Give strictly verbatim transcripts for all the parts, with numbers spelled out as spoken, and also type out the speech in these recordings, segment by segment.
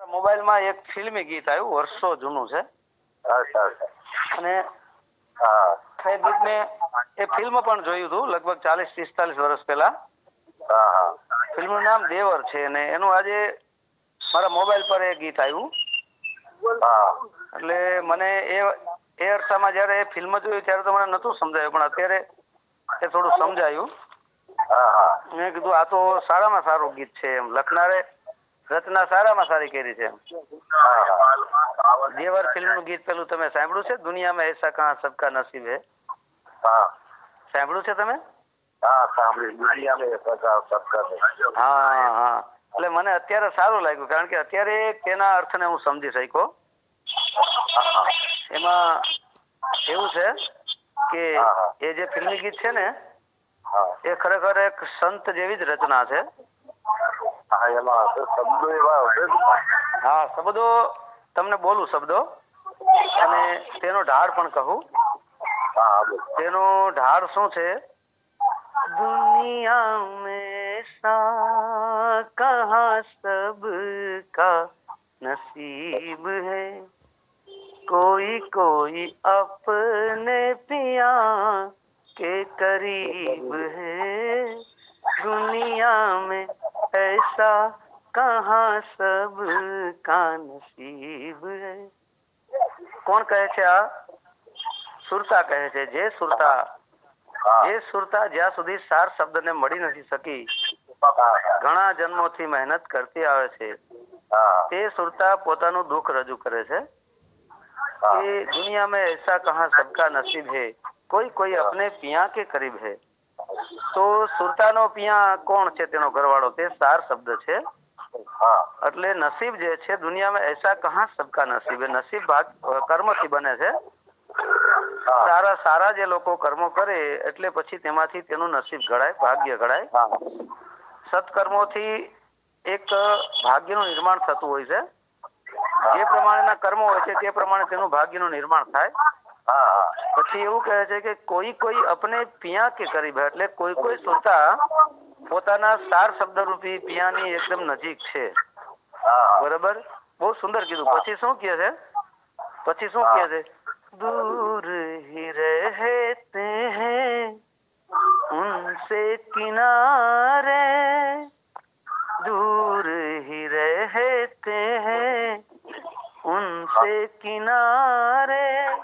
મોબાઈલમાં એક ફિલ્મી ગીત આવ્યું, વર્ષો જૂનું છે. અચ્છા અચ્છા. અને હા એ ગીતને એ ફિલ્મ પણ જોયું હતું લગભગ ચાલીસ પિસ્તાલીસ વર્ષ પહેલા. હા હા. ફિલ્મનું નામ દેવર છે અને એનું આજે મારા મોબાઈલ પર એ ગીત આવ્યું. હા. એટલે મને એ એ અરસામાં જયારે એ ફિલ્મ જોયું ત્યારે તો મને નહોતું સમજાયું, પણ અત્યારે એ થોડું સમજાયું. હા હા. મેં કીધું આ તો સારામાં સારું ગીત છે એમ, લખનારે રચના સારામાં સારી કરી છે. દેવર ફિલ્મનું ગીત પેલું તમે સાંભળ્યું છે, દુનિયામાં એસા કહાં સબકા નસીબ હે? હા. સાંભળ્યું છે તમે? હા સાંભળ્યું, દુનિયામાં એસા કહાં સબકા નસીબ. હા હા. એટલે મને અત્યારે સારું લાગ્યું, કારણ કે અત્યારે તેના અર્થને હું સમજી શક્યો. એમાં એવું છે કે એ જે ફિલ્મી ગીત છે ને એ ખરેખર એક સંત જેવી જ રચના છે. હા એમાં શબ્દો એવા હશે. હા શબ્દો તમને બોલું શબ્દો અને તેનો ઢાળ પણ કહું. હા. તેનો ઢાળ શું છે? દુનિયા મેં એસા કહાં સબકા નસીબ હૈ, कोई कोई अपने पिया के करीब है, दुनिया में ऐसा कहाँ सबका नसीब है. કોણ કહે છે આ? સુરતા કહે છે. જે સુરતા જે સુરતા જ્યાં સુધી સાર શબ્દને મળી નથી શકી, ઘણા જન્મોથી મહેનત કરતી આવે છે, તે સુરતા પોતાનું દુઃખ રજૂ કરે છે. कि दुनिया में ऐसा कहाँ सबका नसीब है, कोई कोई अपने पिया के करीब है. તો સુરતાનો પિયા કોણ છે? તેનો ઘરવાળો. તે સાર શબ્દ છે. એટલે નસીબ જે છે, દુનિયામાં એસા કહાં સબકા નસીબ હે, નસીબ ભાગ કર્મથી બને છે. સારા સારા જે લોકો કર્મો કરે એટલે પછી તેમાંથી તેનું નસીબ ઘડાય, ભાગ્ય ઘડાય. સત્કર્મોથી એક ભાગ્યનું નિર્માણ થતું હોય છે. જે પ્રમાણેના કર્મો હોય છે તે પ્રમાણે તેનું ભાગ્યનું નિર્માણ થાય. પછી એવું કહે છે કે કોઈ કોઈ અપને પિયા કે કરીબ, એટલે કોઈ કોઈ સુરતા પોતાના સાર શબ્દ રૂપી પિયાની એકદમ નજીક છે. બરાબર, બહુ સુંદર કીધું. પછી શું કહે છે? પછી શું કહે છે? दूर ही रहते हैं उनसे किनारे, दूर ही रहते हैं उनसे किनारे,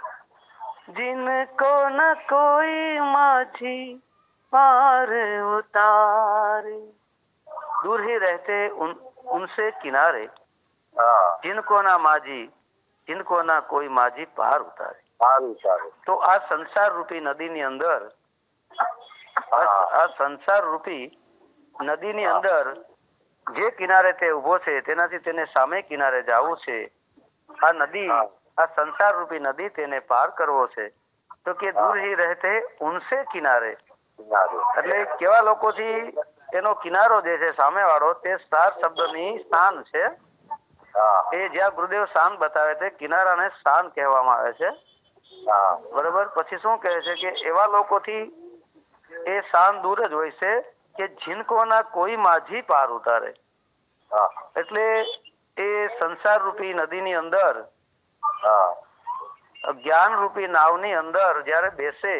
जिनको न कोई माझी पार उतारे. दूर ही रहते उन उनसे किनारे, जिनको ना माझी जिनको ना कोई माझी पार उतारे. તો આ સંસાર રૂપી નદીની અંદર, આ સંસાર રૂપી નદીની અંદર જે કિનારે તે ઉભો છે તેનાથી તેને સામે કિનારે જવું છે. આ નદી, આ સંસાર રૂપી નદી તેને પાર કરવો છે. તો કે દૂર હી રહેતે ઉનસે કિનારે, એટલે કેવા લોકોથી એનો કિનારો જે છે સામે વાળો, તે સાર શબ્દની શાન છે. એ જ્યાં ગુરુદેવ શાન બતાવે છે, કિનારાને શાન કહેવામાં આવે છે. બરોબર. પછી શું કહે છે કે એવા લોકોથી એ શાન દૂર જ હોય છે કે જિનકો ના કોઈ माझी પાર ઉતારે. એટલે એ સંસાર રૂપી નદીની અંદર, જ્ઞાન રૂપી નાવની અંદર જયારે બેસે,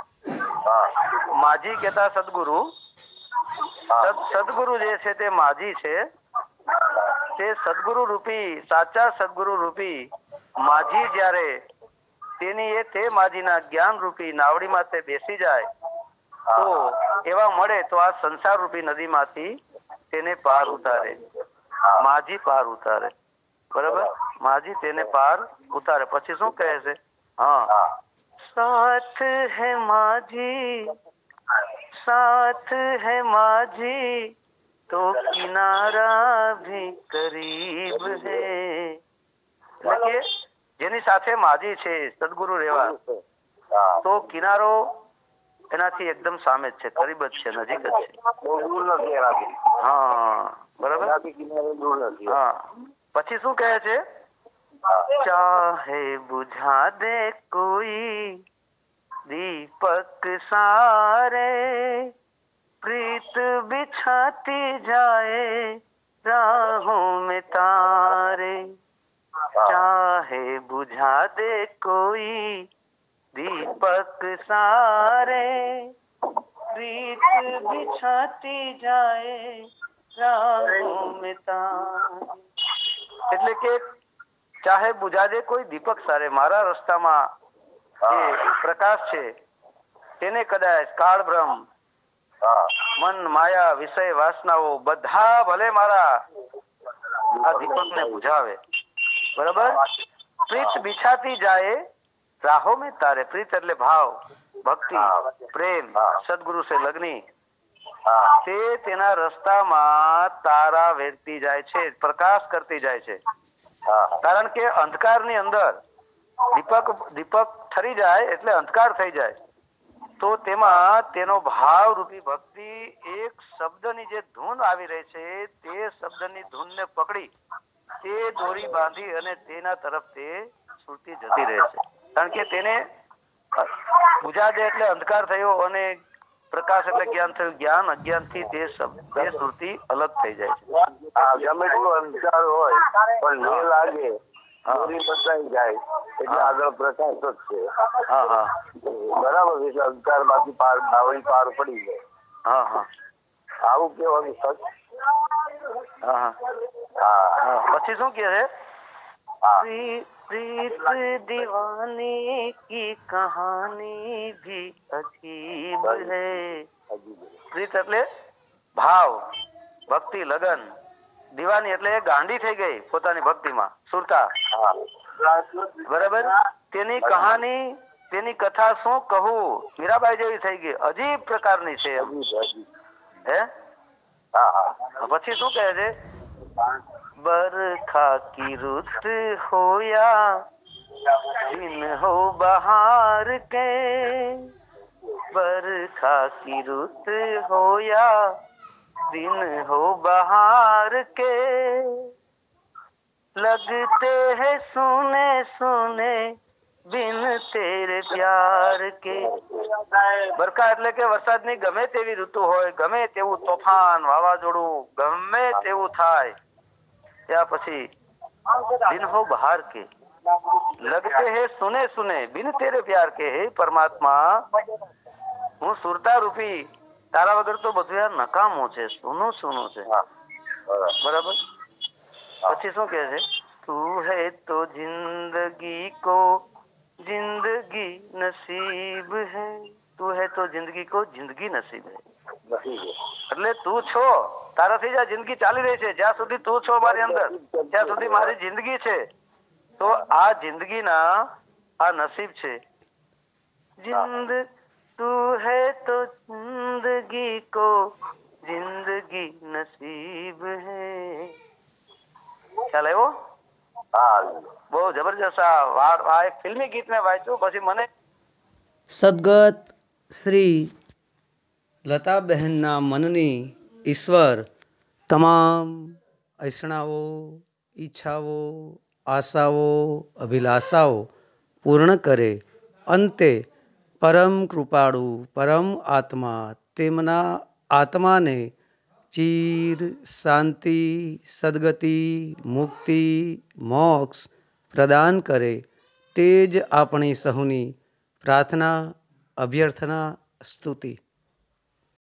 माझी કહેતા સદગુરુ, સદગુરુ જે છે તે माझी છે. તે સદગુરુ રૂપી, સાચા સદગુરુ રૂપી माझी જયારે તેની એ તે माझीના જ્ઞાન રૂપી નાવડીમાં તે બેસી જાય તો એવા મળે તો આ સંસાર રૂપી નદીમાંથી તેને પાર ઉતારે, माझी પાર ઉતારે. બરાબર, माझी તેને પાર ઉતારે. પછી શું કહે છે? હા, साथ है माझी साथ है माझी तो किनारा भी करीब है. એટલે કે જેની સાથે माझी છે, સદગુરુ રેવા, તો કિનારો એનાથી એકદમ સામે જ છે, કરીબ જ છે, નજીક જ છે. હા બરાબર. હા. પછી શું કહે છે? ચાહે બુझा દે કોઈ दीपक सारे, प्रीत बिछाती जाए राहों में तारे, चाहे बुझा दे कोई दीपक सारे, प्रीत बिछाती जाए राहों में तारे। એટલે કે ચાહે બુઝા દે કોઈ દીપક સારે, મારા રસ્તામાં જે પ્રકાશ છે તેને કદાચ કાળ બ્રહ્મ, મન, માયા, વિષય, વાસનાઓ બધા ભલે મારા આ દીપકને બુઝાવે, બરાબર, પ્રીત બિછાતી જાય રાહો મેં તારે, પ્રીત એટલે ભાવ, ભક્તિ, પ્રેમ, સદગુરુ સે લગની, તે તેના રસ્તામાં તારા વેરતી જાય છે, પ્રકાશ કરતી જાય છે। કારણ કે અંધકારની અંદર દીપક દીપક ઠરી જાય એટલે અંધકાર થઈ જાય, તો તેમાં તેનો ભાવ રૂપી ભક્તિ એક શબ્દની જે ધૂન આવી રહી છે તે શબ્દની ધૂનને પકડી તે દોરી બાંધી અને તેના તરફ તે સુરતી જતી રહે છે। કારણ કે તેને બુઝા દે એટલે અંધકાર થયો અને પ્રકાશ એટલે જ્ઞાન થયું, જ્ઞાન અજ્ઞાન થી તે શબ્દ તે સુરતી અલગ થઈ જાય છે। ગમે તેટલો અંધકાર હોય પણ ન લાગે, દોરી બતાઈ જાય એટલે આગળ પ્રકાશ જ છે। હા હા બરાબર, એટલે અંધકાર માંથી પાર નાવડી પાર પડી જાય। હા હા આવું કેવાનું સચ। હા હા હા પછી શું કહે છે? प्रीत दीवानी की कहानी भी अजीब है। પ્રીત એટલે ભાવ, ભક્તિ, લગન, દીવાની એટલે ગાંડી થઈ ગઈ પોતાની ભક્તિમાં, સુરતા, બરાબર, તેની કહાની, તેની કથા શું કહું, મીરાબાઈ જેવી થઈ ગઈ, અજીબ પ્રકારની છે। હે પછી શું કહે છે? बरखा की रुत हो या दिन हो बहार के, बरखा की रुत हो या दिन हो बहार के, लगते हैं सुने सुने बिन तेरे प्यार के। બરખા એટલે કે વરસાદની ગમે તેવી ઋતુ હોય, ગમે તેવું તોફાન, વાવાઝોડું, ગમે તેવું થાય, ત્યાં પછી દિન હો બહાર કે, લગતે હે સુને સુને બિન તેરે પ્યાર કે, હે પરમાત્મા, હું સુરતા રૂપી તારા વગર તો બધું યાર નકામું છે, સુનું સુનું છે, બરાબર। પછી શું કહે છે? તું હૈ તો જિંદગી કો જિંદગી નસીબ હૈ, તું હૈ તો જિંદગી કો જિંદગી નસીબ હૈ, એટલે તું છો, તારાથી જ આ જિંદગી ચાલી રહી છે, જ્યાં સુધી તું છો મારી અંદર ત્યાં સુધી મારી જિંદગી છે, તો આ જિંદગીના આ નસીબ છે। જિંદ તું હૈ તો જિંદગી કો જિંદગી નસીબ હૈ, ખ્યાલ આવ્યો? બહુ જબરજસ્ત આ એક ફિલ્મી ગીત મેં વાંચ્યું, પછી મને સદગત શ્રી લતાબહેનના મનની ઈશ્વર તમામ ઐસણાઓ, ઈચ્છાઓ, આશાઓ, અભિલાષાઓ પૂર્ણ કરે, અંતે પરમ કૃપાળુ પરમ આત્મા તેમના આત્માને ચીર, શાંતિ, સદગતિ, મુક્તિ, મોક્ષ પ્રદાન કરે, તે જ આપણી સહુની પ્રાર્થના, અભ્યર્થના, સ્તુતિ।